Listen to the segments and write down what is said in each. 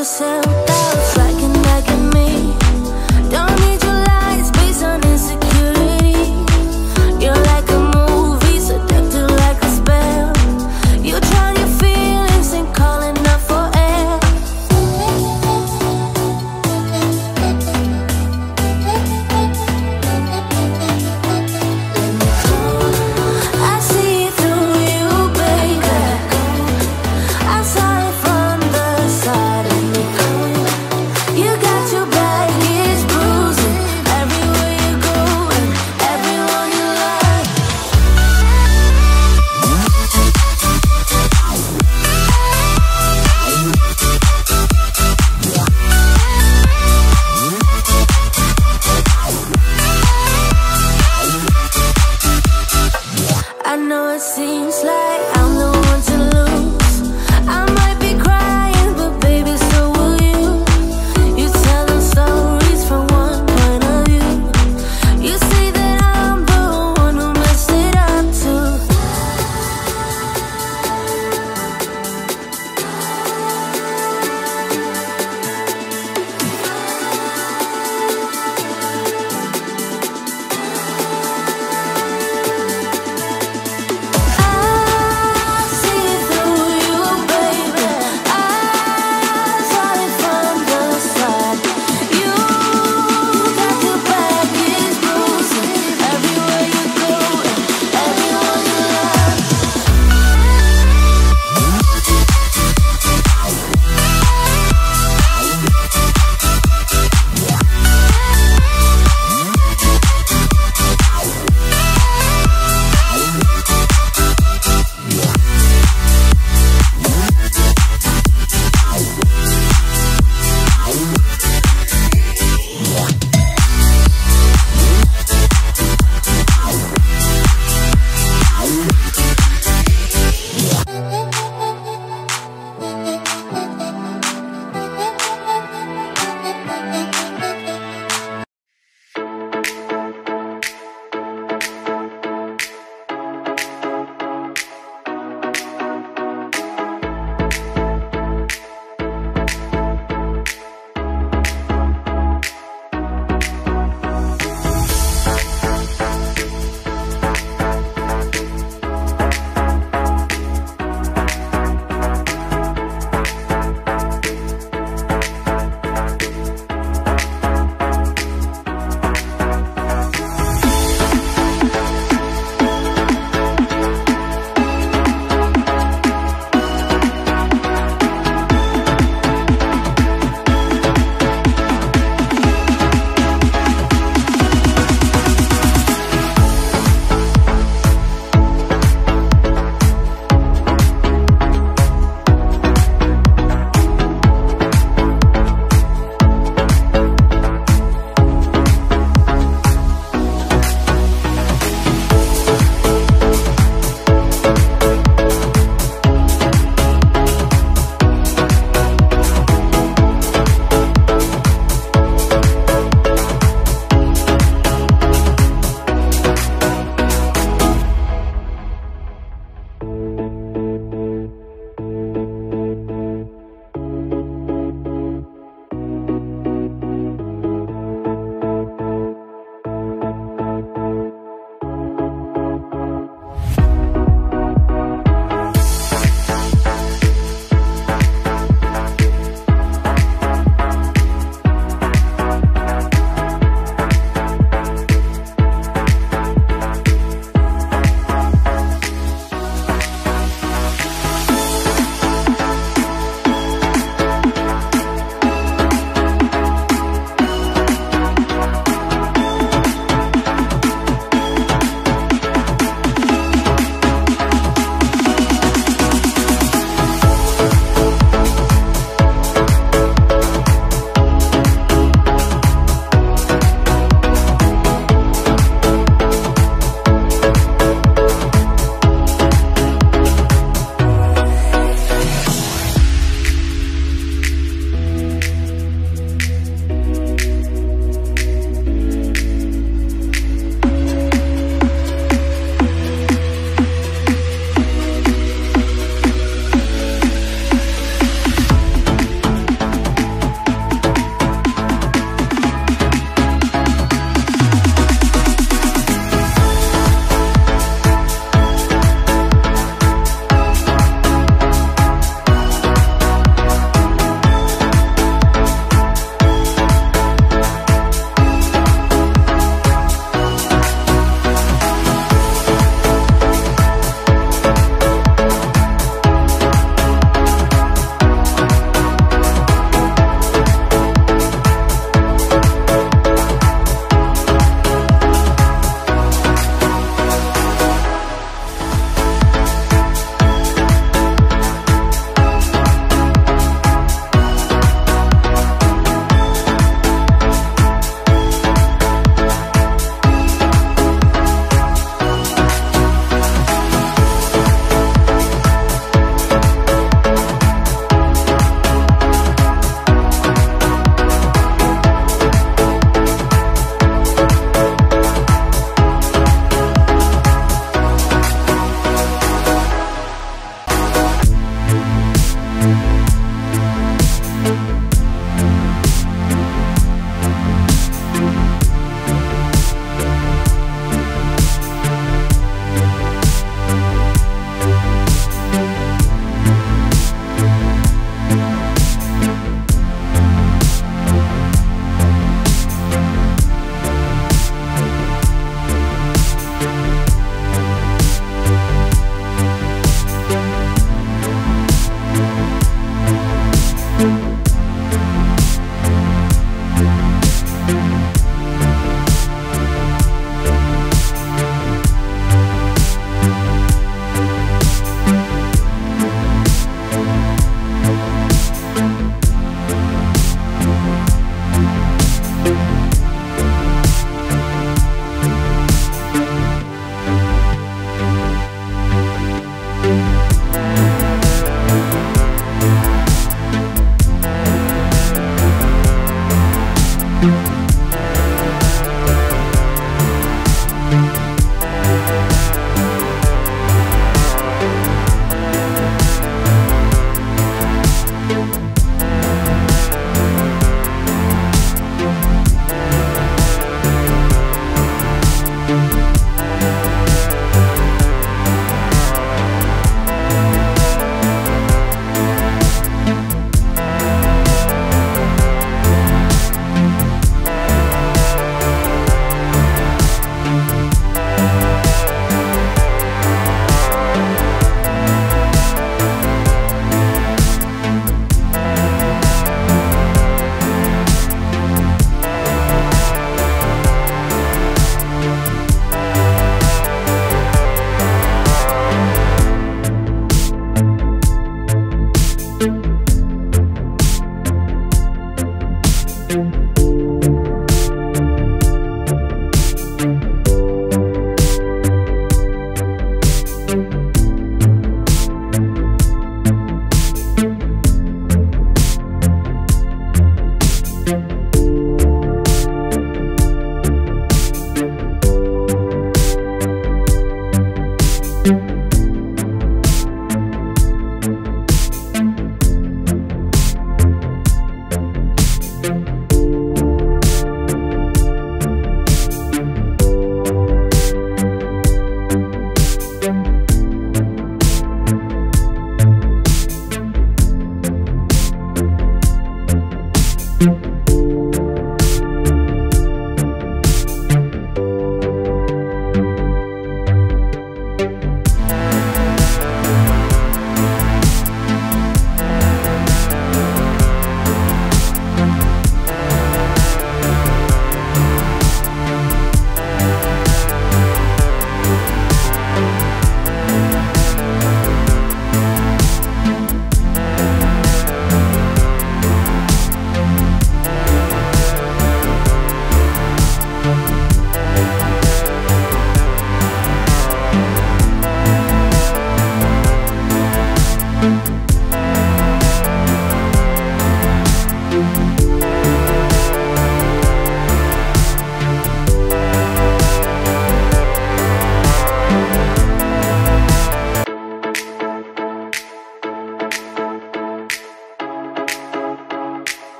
your self-doubts like an me. Don't need your lies based on insecurity. You're like a movie, seductive like a spell. You drown your feelings and calling up for air. I see through you, baby. I saw it from the side of me.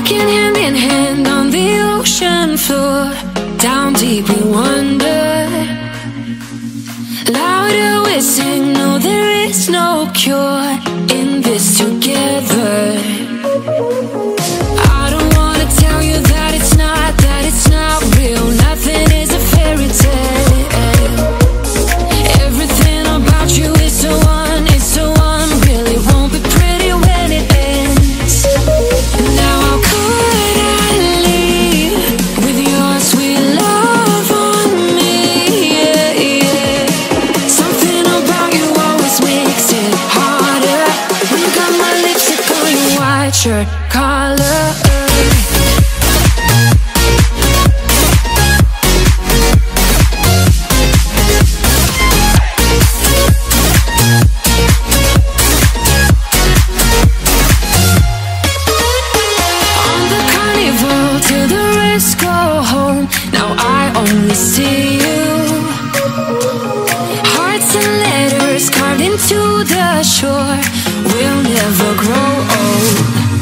Walking hand in hand on the ocean floor, down deep we wander. Louder we sing, no there is no cure in this together. I don't wanna tell you that it's not real. Nothing is a fairy tale. Everything about you is so unreal. It won't be pretty when it ends. Now how could I leave with your sweet love on me? Yeah, yeah. Something about you always makes it harder. When you got my lipstick on your white shirt collar. Only see you. Hearts and letters carved into the shore. We'll never grow old.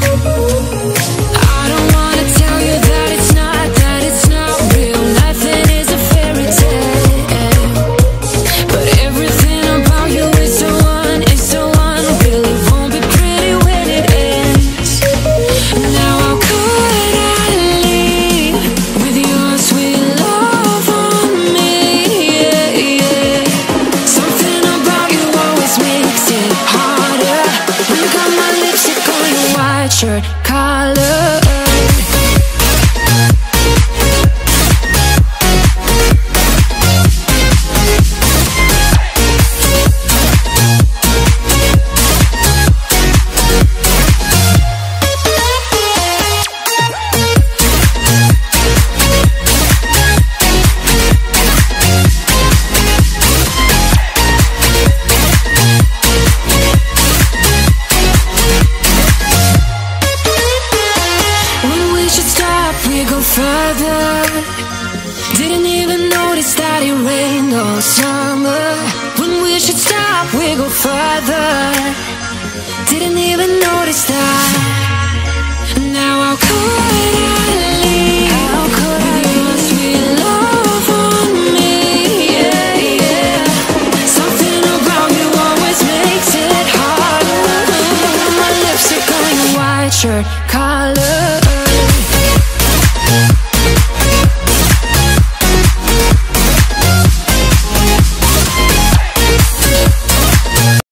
I don't wanna tell you that it's not real. Nothing is a fairy tale. But everything about you is so unreal. It won't be pretty when it ends. Now how could I leave with your sweet love on me? Yeah, yeah. Something about you always makes it harder. When you got my lipstick on your white shirt collar. Further, didn't even notice that it rained all summer. When we should stop, we go further. Didn't even notice that. Now how could I leave? How could with your sweet love on me? Yeah, yeah. Something about you always makes it harder. My lipstick on your white shirt collar.